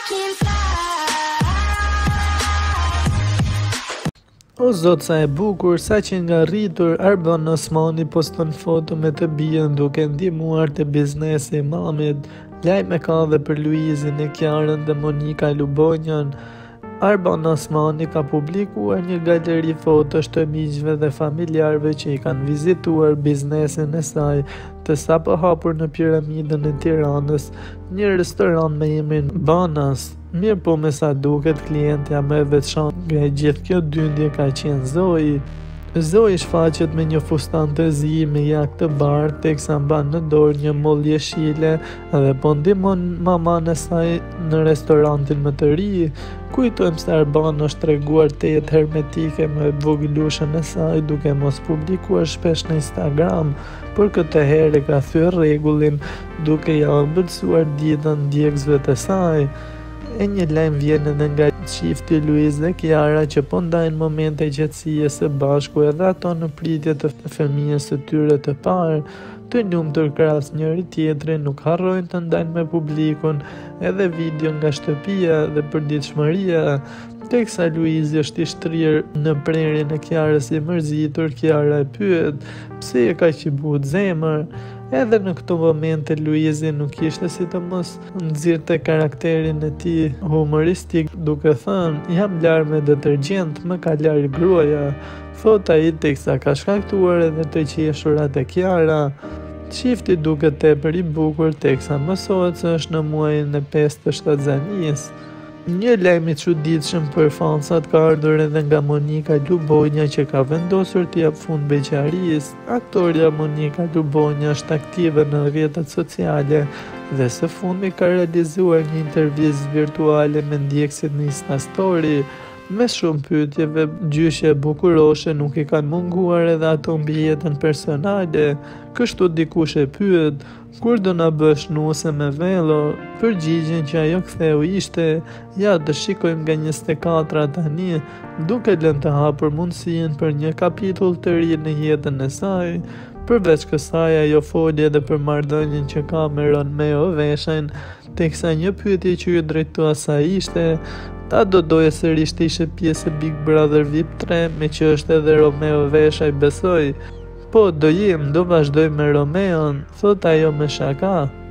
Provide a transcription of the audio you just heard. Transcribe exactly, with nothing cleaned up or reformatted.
can fly. O zot sa e bukur, sa që nga rritur, Arban Osmani poston foto me të bijën duke ndihmuar te biznesi i mamit. Lajme ka dhe për Luizin e Kiarën dhe Monika Lubonjan. Arban Osmani ka publikuar një galeri fotosh të miqve dhe familjarëve që i kanë vizituar biznesin e saj, të sapo hapur në Piramidën e Tiranës, një restoran me emrin Banas. Mirë po me sa duket, klientja më e veçantë nga e gjithë kjo dyndje ka qenë Zoi. Zoi shfaqet me një fustan të zi me jak të bardhë, teksa mban në dorë një moll jeshile dhe po ndihmon maman e saj në restorantin më të ri. Kujtojmë se Arban është treguar tejet hermetike me vogëlushën e saj duke mos publikuar shpesh në Instagram, por këtë herë ka thyer rregullin duke ja ëmbëlsuar ditën ndjekësve të saj. E një lajm vjen edhe nga çifti Luiz dhe Kiara që po ndajnë momente qetësie së bashku edhe ato në pritje të fëmijës së tyre të parë. Të lumtur krahas njëri tjetrit nuk harrojnë të ndajnë me publikun edhe video nga shtëpia dhe përditshmëria. Teksa Luizi është i shtrirë në prerjen e Kiarës i mërzitur, Kiara e pyet pse e ka që buhet zemër. Edhe në këto momente Luizi nuk ishte sidomos nxirrte karakterin e tij humoristik duke thënë jam larë me detergjent, më ka larë gruaja. Thot ai teksa ka shkaktuar edhe të qeshurat e Kiara. Çifti duket tepër i bukur teksa mësohet se është në muajin e pesë të shtatzanisë. Një lajm i çuditshëm për fansat ka ardhur edhe nga Monika Lubonja që ka vendosur t'i jap fund beqarisë. Aktoria Monika Lubonja është aktive në rrjetet sociale dhe së fundmi ka realizuar një intervistë virtuale me ndjekësit në Insta Story. Me shumë pyetjeve gjyshje bukuroshe nuk i kanë munguar edhe ato mbi jetën personale. Kështu dikush e pyet, kur do na bësh nuse me Vello? Përgjigjen që ajo ktheu ishte, ja të shikojmë nga njëzet e katra tani, duke lënë të hapur mundësinë për një kapitull të ri në jetën e saj. Përveç kësaj, ajo foli edhe për marrëdhënien që ka me Romeo Veshajn, teksa një pyetje që i drejtua asaj ishte a do doje sërish të ishe pjesë e Big Brother V I P tre, me që është edhe Romeo Veshaj besoj. Po, do jem, do vazhdoj me Romeon, thot ajo me shaka.